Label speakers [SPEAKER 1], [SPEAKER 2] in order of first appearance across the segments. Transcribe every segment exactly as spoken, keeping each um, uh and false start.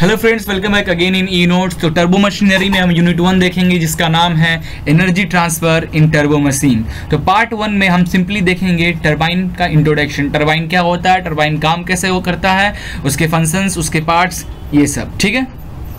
[SPEAKER 1] Hello friends, welcome back again in E notes. तो turbo machinery में हम unit one देखेंगे जिसका नाम है energy transfer in turbo machine. तो पार्ट वन में हम सिंपली देखेंगे टरबाइन का इंट्रोडक्शन, टरबाइन क्या होता है, टरबाइन काम कैसे वो करता है, उसके फंक्शंस, उसके पार्ट्स, ये सब। ठीक है,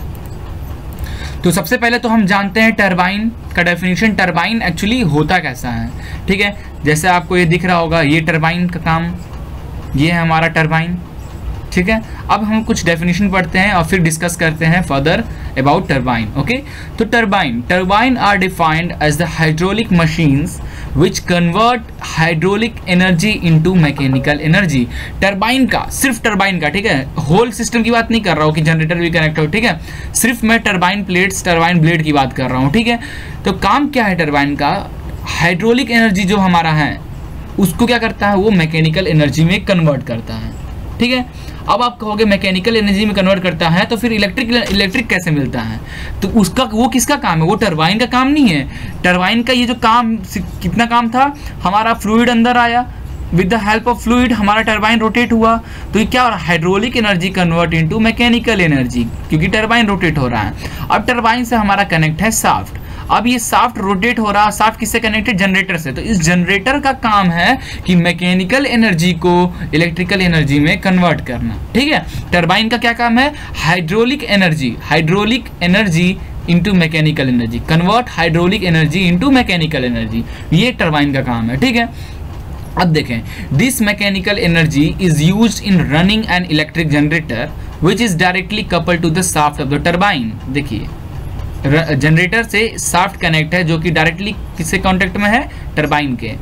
[SPEAKER 1] तो सबसे पहले तो हम जानते हैं टरबाइन का डेफिनेशन। टरबाइन एक्चुअली होता कैसा है। ठीक है, जैसे आपको ये दिख रहा होगा, ये टरबाइन का काम, ये है हमारा टरबाइन। ठीक है, अब हम कुछ डेफिनेशन पढ़ते हैं और फिर डिस्कस करते हैं फर्दर अबाउट टरबाइन। ओके, तो turbine turbine are defined as the hydraulic machines which convert hydraulic energy into mechanical energy. Turbine का, सिर्फ टरबाइन का, ठीक है, होल सिस्टम की बात नहीं कर रहा हूँ कि जनरेटर भी कनेक्ट हो। ठीक है, सिर्फ मैं टरबाइन प्लेट्स, टरबाइन ब्लेड की बात कर रहा हूँ। ठीक है, तो काम क्या है टरबाइन का, हाइड्रोलिक एनर्जी जो हमारा है उसको क्या करता है, वो मैकेनिकल एनर्जी में कन्वर्ट करता है। ठीक है, अब आप कहोगे मैकेनिकल एनर्जी में कन्वर्ट करता है तो फिर इलेक्ट्रिक इलेक्ट्रिक कैसे मिलता है, तो उसका वो किसका काम है, वो टरबाइन का काम नहीं है। टरबाइन का ये जो काम, कितना काम था, हमारा फ्लूइड अंदर आया, with the help of fluid हमारा टरबाइन रोटेट हुआ, तो ये क्या हो रहा है, hydraulic energy convert into mechanical energy, क्योंकि टरबाइन रोटेट हो रहा है। अब टरबाइन से हमारा कनेक्ट है शाफ्ट। अब ये शाफ्ट रोटेट हो रहा है, शाफ्ट किससे कनेक्टेड, जनरेटर से। तो इस जनरेटर का काम है कि मैकेनिकल एनर्जी को इलेक्ट्रिकल एनर्जी में कन्वर्ट करना। ठीक है, टरबाइन का क्या काम है, hydraulic energy, hydraulic energy into mechanical energy, convert hydraulic energy into mechanical energy, ये टरबाइन का काम है। ठीक है, अब देखें, this mechanical energy is used in running an electric generator which is directly coupled to the shaft of the turbine. देखिए, generator से शाफ्ट कनेक्ट है जो कि डायरेक्टली किससे कांटेक्ट में है, टरबाइन के।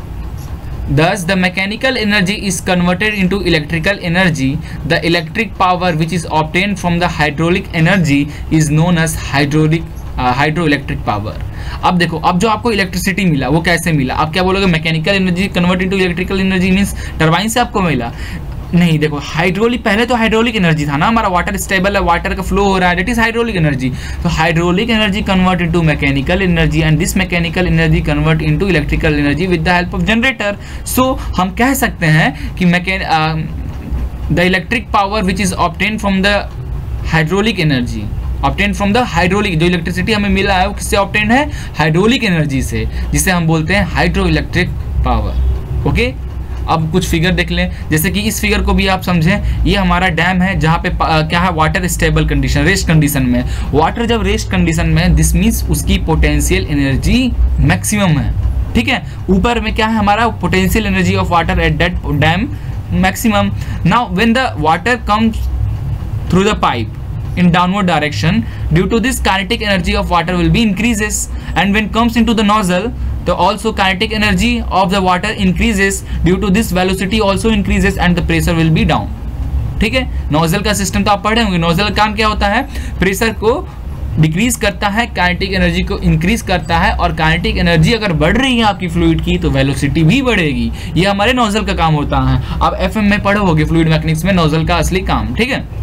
[SPEAKER 1] Thus the mechanical energy is converted into electrical energy. The electric power which is obtained from the hydraulic energy is known as hydraulic uh, hydroelectric power. अब देखो, अब जो आपको इलेक्ट्रिसिटी मिला वो कैसे मिला, आप क्या बोलोगे, mechanical energy convert into electrical energy means turbine से आपको मिला। नहीं, देखो, हाइड्रोलिक, पहले तो हाइड्रोलिक एनर्जी था ना, हमारा वाटर स्टेबल है, वाटर का फ्लो हो रहा है, दैट इज हाइड्रोलिक एनर्जी। तो hydraulic energy convert into mechanical energy and this mechanical energy convert into electrical energy with the help of generator. So हम कह सकते हैं कि मैकेन the electric power which is obtain from the hydraulic energy, obtain from the hydraulic, जो electricity हमें मिला है वो किससे ऑब्टेन है, हाइड्रोलिक एनर्जी से, जिसे हम बोलते हैं हाइड्रो इलेक्ट्रिक पावर। ओके, अब कुछ फिगर देख लें, जैसे कि इस फिगर को भी आप समझें, ये हमारा डैम है जहाँ पे क्या है, water stable condition, rest condition में। वाटर जब रेस्ट कंडीशन में, दिस मीन्स उसकी पोटेंशियल एनर्जी मैक्सिमम है। ठीक है, ऊपर में क्या है हमारा, potential energy of water at that dam maximum. Now when the water comes through the pipe in downward direction, due to this kinetic energy of water will be increases, and when comes into the nozzle, the also kinetic energy of the water increases, due to this velocity also increases and the pressure will be down. ठीक है, nozzle का system तो आप पढ़े होंगे, nozzle का काम क्या होता है, प्रेशर को डिक्रीज करता है, काइनेटिक एनर्जी को इंक्रीज करता है, और काइनेटिक एनर्जी अगर बढ़ रही है आपकी फ्लूइड की तो वेलोसिटी भी बढ़ेगी। ये हमारे नोजल का काम होता है। आप एफएम में पढ़े होगे, फ्लूइड मैकेनिक्स में, नोजल का असली काम। ठीक है,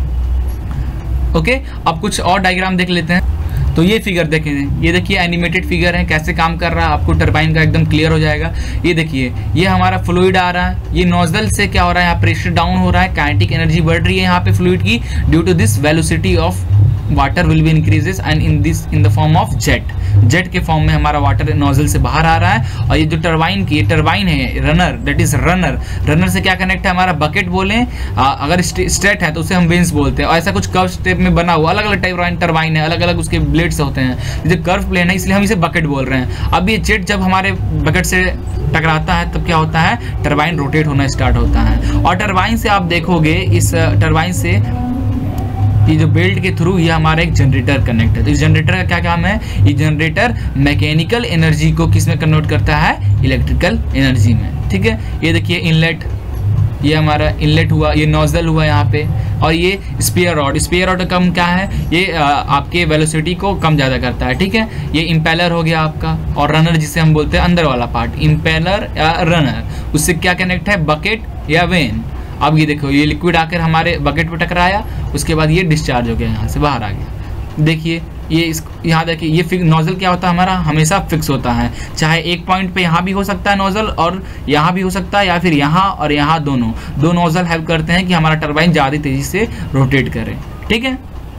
[SPEAKER 1] ओके okay, अब कुछ और डायग्राम देख लेते हैं। तो ये फिगर देखें, ये देखिए एनिमेटेड फिगर है, कैसे काम कर रहा है आपको टरबाइन का एकदम क्लियर हो जाएगा। ये देखिए, ये हमारा फ्लूइड आ रहा है, ये नोजल से क्या हो रहा है, यहाँ प्रेशर डाउन हो रहा है, काइनेटिक एनर्जी बढ़ रही है यहाँ पे फ्लूइड की, due to this velocity of water will be increases and in this in the form of jet, jet के फॉर्म में हमारा वाटर नोजल से बाहर आ रहा है। और ये जो टरबाइन की, ये टरबाइन है runner, that is runner. Runner से क्या कनेक्ट है, हमारा बकेट बोलें, अगर स्ट्रेट है तो उसे हम वेंस बोलते हैं, और ऐसा कुछ कर्व स्टेप में बना हुआ, अलग अलग टाइप टरबाइन है, अलग अलग उसके ब्लेड्स होते हैं, जैसे कर्व प्लेन है इसलिए हम इसे बकेट बोल रहे हैं। अब ये जेट जब हमारे बकेट से टकराता है तब क्या होता है, टरबाइन रोटेट होना स्टार्ट होता है। और टरबाइन से आप देखोगे, इस टरबाइन से ये जो बेल्ट के थ्रू ये हमारा एक जनरेटर कनेक्ट है। तो इस जनरेटर का क्या काम है, ये जनरेटर मैकेनिकल एनर्जी को किस में कन्वर्ट करता है, इलेक्ट्रिकल एनर्जी में। ठीक है, ये देखिए इनलेट, ये हमारा इनलेट हुआ, ये नोजल हुआ यहाँ पे, और ये स्पेयर रॉड, स्पेयर रॉड का कम क्या है, ये आ, आपके वेलोसिटी को कम ज़्यादा करता है। ठीक है, ये इम्पेलर हो गया आपका, और रनर जिसे हम बोलते हैं अंदर वाला पार्ट, इम्पेलर या रनर, उससे क्या कनेक्ट है, बकेट या वेन। अब ये देखो, ये लिक्विड आकर हमारे बकेट पे टकराया, उसके बाद ये डिस्चार्ज हो गया, यहाँ से बाहर आ गया। देखिए, ये इस यहाँ देखिए, ये फिक्स नोजल क्या होता है हमारा, हमेशा फिक्स होता है, चाहे एक पॉइंट पे यहाँ भी हो सकता है नोजल, और यहाँ भी हो सकता है, या फिर यहाँ और यहाँ, दोनों दो नोजल हेल्प करते हैं कि हमारा टरबाइन ज़्यादा तेज़ी से रोटेट करे। ठीक है,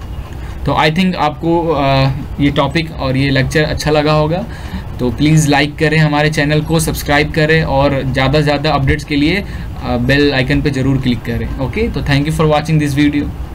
[SPEAKER 1] तो आई थिंक आपको uh, ये टॉपिक और ये लेक्चर अच्छा लगा होगा, तो प्लीज़ लाइक करें, हमारे चैनल को सब्सक्राइब करें और ज़्यादा से ज़्यादा अपडेट्स के लिए बेल आइकन पे ज़रूर क्लिक करें। ओके, तो thank you for watching this video.